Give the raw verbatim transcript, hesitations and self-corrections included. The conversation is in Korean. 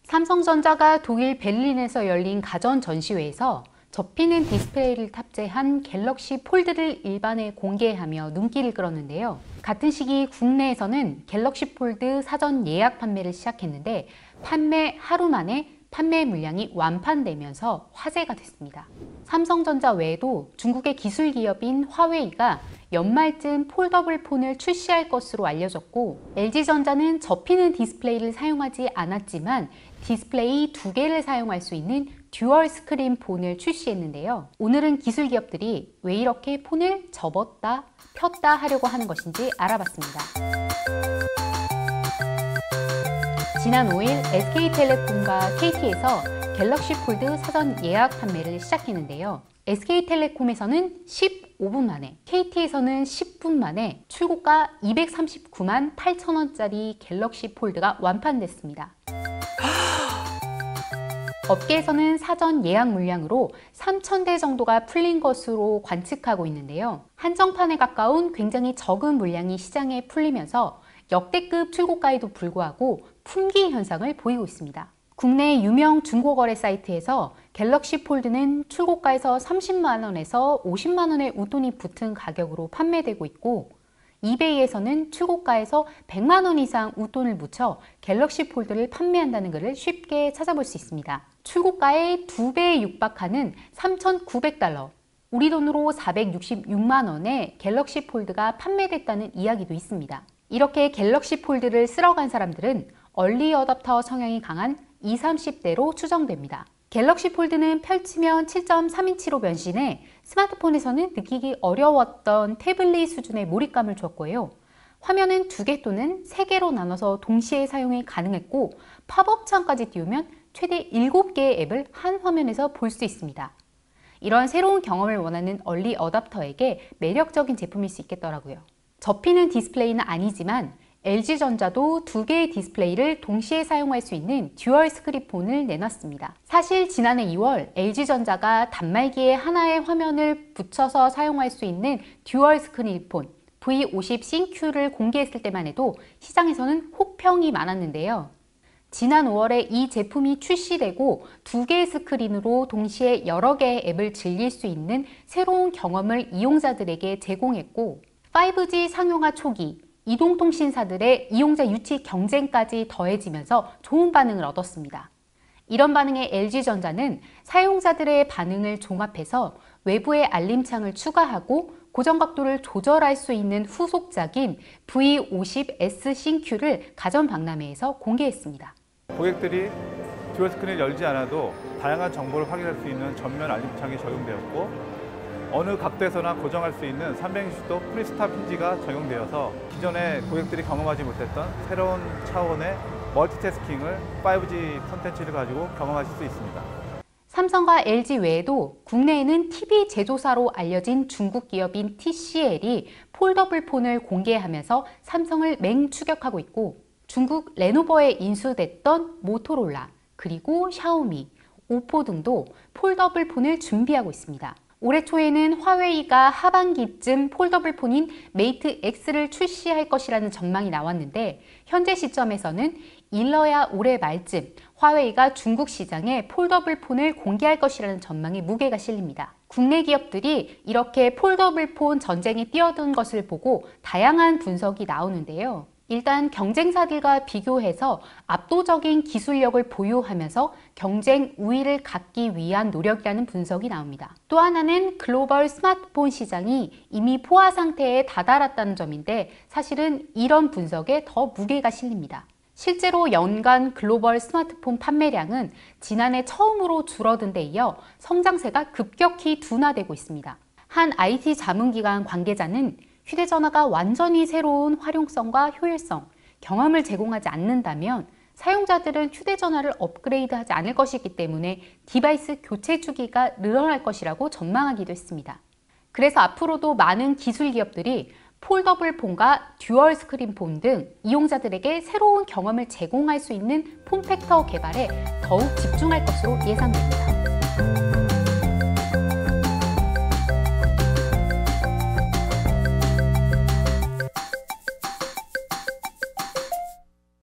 삼성전자가 독일 베를린에서 열린 가전 전시회에서 접히는 디스플레이를 탑재한 갤럭시 폴드를 일반에 공개하며 눈길을 끌었는데요. 같은 시기 국내에서는 갤럭시 폴드 사전 예약 판매를 시작했는데 판매 하루 만에 판매 물량이 완판되면서 화제가 됐습니다. 삼성전자 외에도 중국의 기술 기업인 화웨이가 연말쯤 폴더블 폰을 출시할 것으로 알려졌고, 엘지전자는 접히는 디스플레이를 사용하지 않았지만 디스플레이 두 개를 사용할 수 있는 듀얼 스크린 폰을 출시했는데요. 오늘은 기술 기업들이 왜 이렇게 폰을 접었다 폈다 하려고 하는 것인지 알아봤습니다. 지난 오 일 에스케이텔레콤과 케이티에서 갤럭시 폴드 사전 예약 판매를 시작했는데요. 에스케이텔레콤에서는 십오 분 만에, 케이티에서는 십 분 만에 출고가 이백삼십구만 팔천 원짜리 갤럭시 폴드가 완판됐습니다. 업계에서는 사전 예약 물량으로 삼천 대 정도가 풀린 것으로 관측하고 있는데요. 한정판에 가까운 굉장히 적은 물량이 시장에 풀리면서 역대급 출고가에도 불구하고 품귀 현상을 보이고 있습니다. 국내 유명 중고거래 사이트에서 갤럭시 폴드는 출고가에서 삼십만 원에서 오십만 원의 웃돈이 붙은 가격으로 판매되고 있고, 이베이에서는 출고가에서 백만 원 이상 웃돈을 묻혀 갤럭시 폴드를 판매한다는 글을 쉽게 찾아볼 수 있습니다. 출고가의 두 배에 육박하는 삼천구백 달러, 우리 돈으로 사백육십육만 원에 갤럭시 폴드가 판매됐다는 이야기도 있습니다. 이렇게 갤럭시 폴드를 쓸어간 사람들은 얼리 어답터 성향이 강한 이십, 삼십 대로 추정됩니다. 갤럭시 폴드는 펼치면 칠 점 삼 인치로 변신해 스마트폰에서는 느끼기 어려웠던 태블릿 수준의 몰입감을 줬고요. 화면은 두 개 또는 세 개로 나눠서 동시에 사용이 가능했고, 팝업 창까지 띄우면 최대 일곱 개의 앱을 한 화면에서 볼 수 있습니다. 이런 새로운 경험을 원하는 얼리 어답터에게 매력적인 제품일 수 있겠더라고요. 접히는 디스플레이는 아니지만 엘지전자도 두 개의 디스플레이를 동시에 사용할 수 있는 듀얼 스크린 폰을 내놨습니다. 사실 지난해 이월 엘지전자가 단말기에 하나의 화면을 붙여서 사용할 수 있는 듀얼 스크린 폰 브이 오십 싱큐를 공개했을 때만 해도 시장에서는 혹평이 많았는데요. 지난 오월에 이 제품이 출시되고 두 개의 스크린으로 동시에 여러 개의 앱을 즐길 수 있는 새로운 경험을 이용자들에게 제공했고, 파이브 지 상용화 초기 이동통신사들의 이용자 유치 경쟁까지 더해지면서 좋은 반응을 얻었습니다. 이런 반응에 엘지전자는 사용자들의 반응을 종합해서 외부의 알림창을 추가하고 고정각도를 조절할 수 있는 후속작인 브이 오십 에스 싱큐를 가전 박람회에서 공개했습니다. 고객들이 듀얼 스크린을 열지 않아도 다양한 정보를 확인할 수 있는 전면 알림창이 적용되었고, 어느 각도에서나 고정할 수 있는 삼백육십 도 프리스탑 힌지가 적용되어서 기존에 고객들이 경험하지 못했던 새로운 차원의 멀티태스킹을 파이브 지 콘텐츠를 가지고 경험하실 수 있습니다. 삼성과 엘지 외에도 국내에는 티비 제조사로 알려진 중국 기업인 티씨엘이 폴더블 폰을 공개하면서 삼성을 맹추격하고 있고, 중국 레노버에 인수됐던 모토로라, 그리고 샤오미, 오포 등도 폴더블 폰을 준비하고 있습니다. 올해 초에는 화웨이가 하반기쯤 폴더블 폰인 메이트 X를 출시할 것이라는 전망이 나왔는데, 현재 시점에서는 일러야 올해 말쯤 화웨이가 중국 시장에 폴더블 폰을 공개할 것이라는 전망에 무게가 실립니다. 국내 기업들이 이렇게 폴더블 폰 전쟁에 뛰어든 것을 보고 다양한 분석이 나오는데요. 일단 경쟁사들과 비교해서 압도적인 기술력을 보유하면서 경쟁 우위를 갖기 위한 노력이라는 분석이 나옵니다. 또 하나는 글로벌 스마트폰 시장이 이미 포화 상태에 다다랐다는 점인데, 사실은 이런 분석에 더 무게가 실립니다. 실제로 연간 글로벌 스마트폰 판매량은 지난해 처음으로 줄어든 데 이어 성장세가 급격히 둔화되고 있습니다. 한 아이티 자문기관 관계자는 휴대전화가 완전히 새로운 활용성과 효율성, 경험을 제공하지 않는다면 사용자들은 휴대전화를 업그레이드하지 않을 것이기 때문에 디바이스 교체 주기가 늘어날 것이라고 전망하기도 했습니다. 그래서 앞으로도 많은 기술 기업들이 폴더블 폰과 듀얼 스크린 폰 등 이용자들에게 새로운 경험을 제공할 수 있는 폼팩터 개발에 더욱 집중할 것으로 예상됩니다.